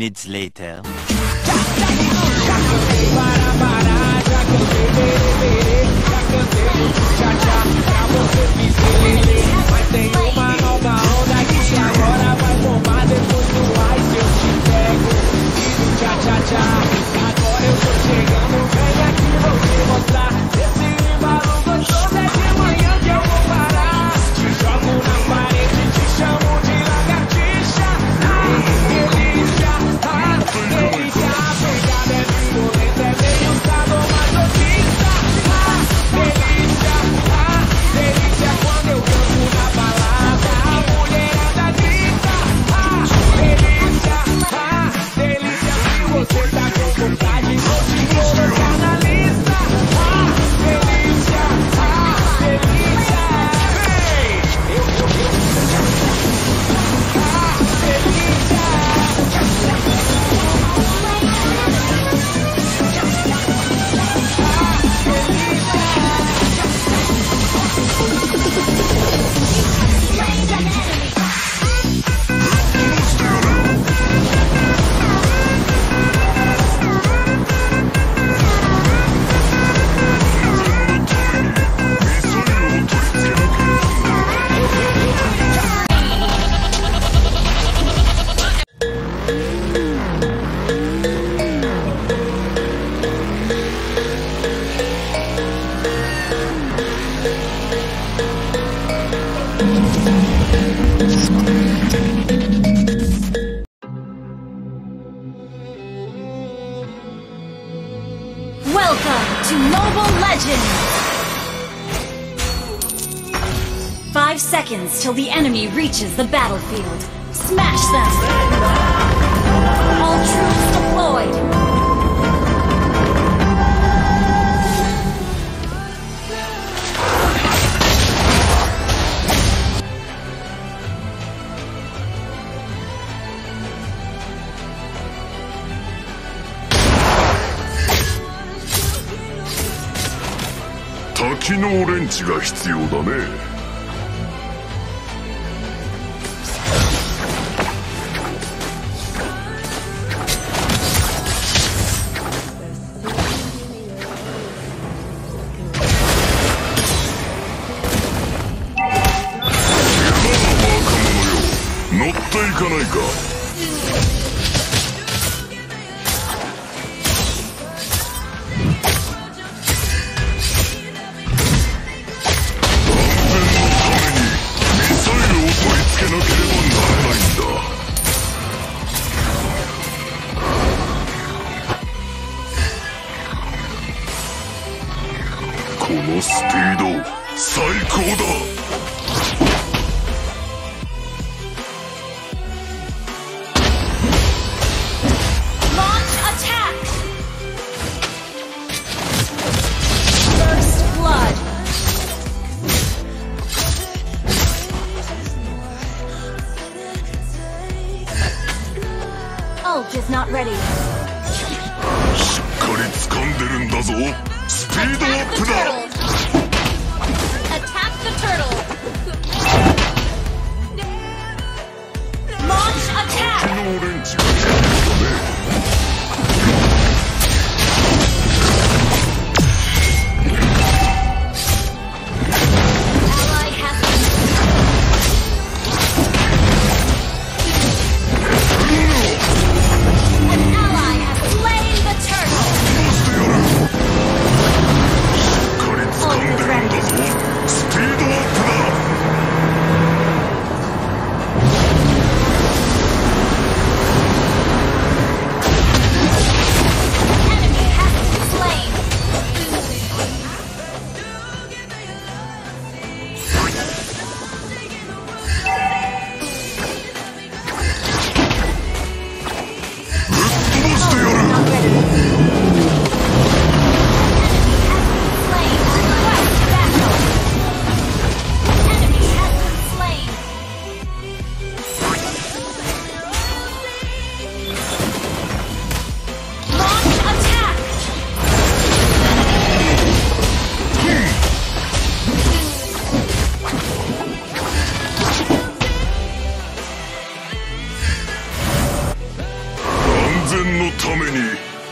minutes later. Agora eu tô chegando, vem aqui, vou te mostrar. Esse embalo gostoso é de manhã que eu vou parar. Te jogo na parede, te chamo de lagartixa. Delícia, delícia. A pegada é violenta, é meio sadomasoquista. Delícia, delícia. Quando eu canto na balada, a mulherada grita. Delícia, delícia. Se você tá com vontade, vou te colocar na lista. Delícia, delícia. Ei, Welcome to Mobile Legends! 5 seconds till the enemy reaches the battlefield. Smash them! All troops deployed! Takiのオレンジが必要だね。乗っていかないか。このスピード最高だ。 Is not ready. しっかり掴んでるんだぞ。スピードアップだ。 Attack the turtle. Launch attack. 昨日オレンジが来たね。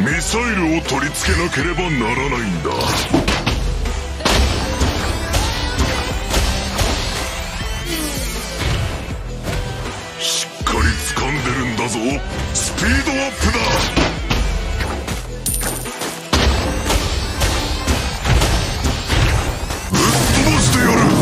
ミサイルを取り付けなければならないんだ。しっかり掴んでるんだぞ。スピードアップだ。ぶっ飛ばしてやる。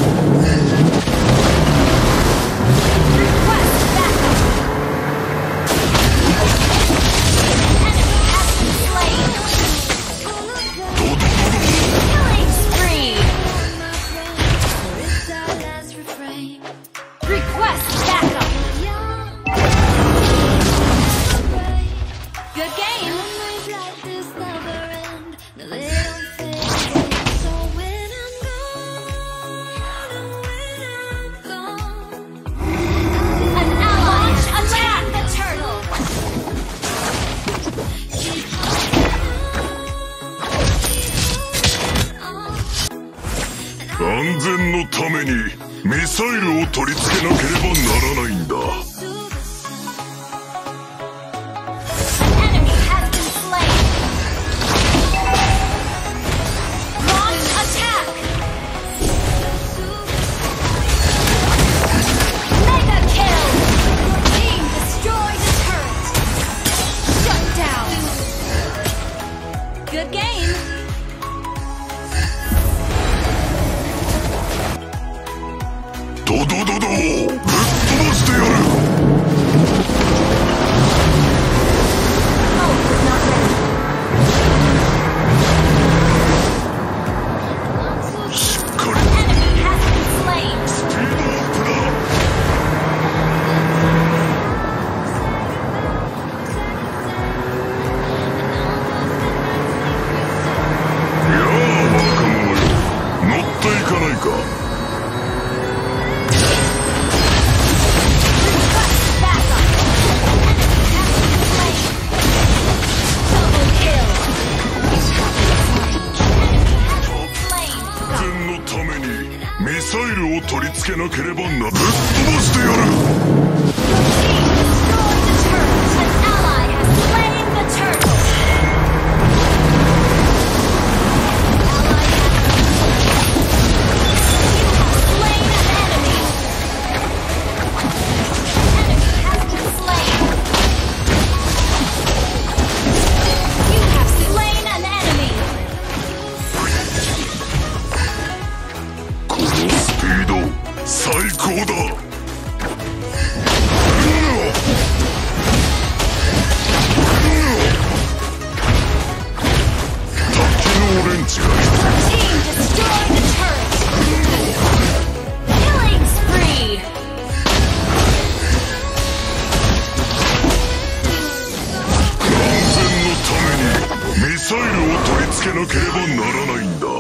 安全のためにミサイルを取り付けなければならないんだ。ドドドド、ぶっ飛ばしてやる。しっかりスピードアップだ。やあ若者よ、乗っていかないか。ミサイルを取り付けなければな。ぶっ飛ばしてやる。最高だ。滝のオレンジが安全のためにミサイルを取り付けなければならないんだ。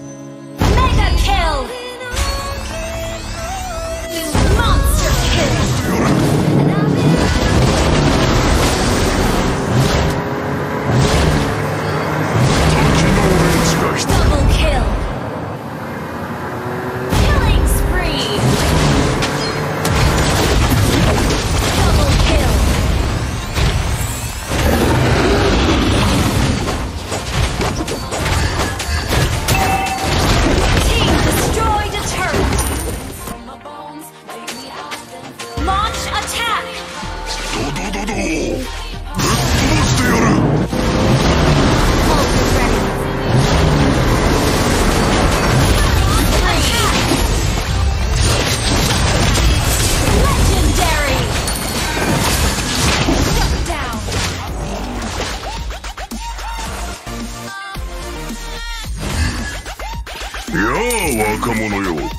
やあ若者よ、乗って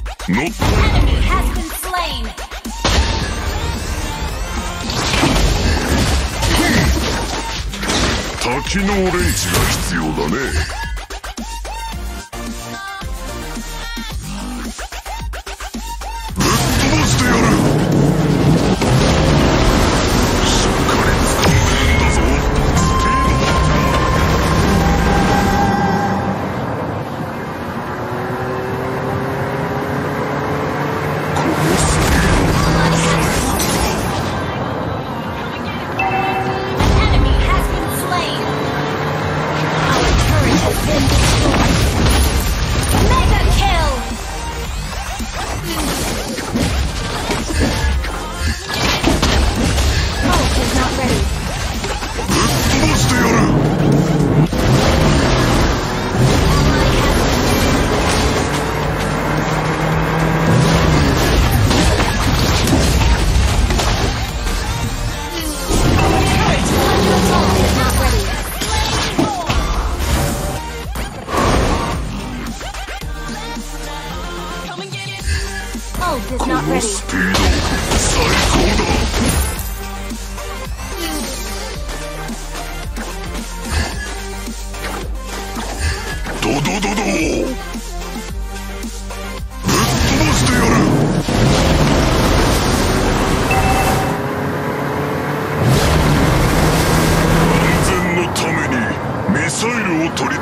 滝のオレンジが必要だね。ぶっ飛ばしてやる。しっかり掴んでるんだぞ。スピードアップだ。このスピード。 An enemy has been slain.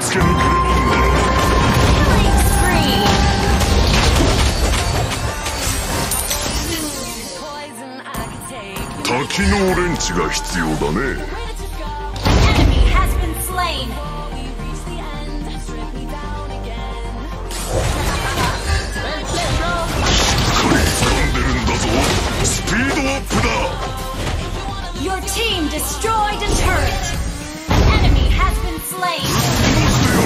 つけなければならない。 Killing spree! Poison I can take. 多機能レンチが必要だね。 Enemy has been slain! We reach the end. Strip me down again. しっかり掴んでるんだぞ。スピードアップだ。 Your team destroyed a turret! An enemy has been slain!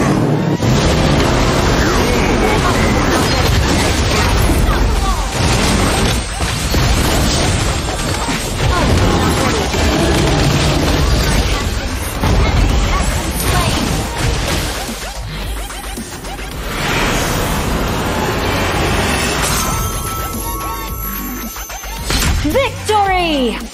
Victory!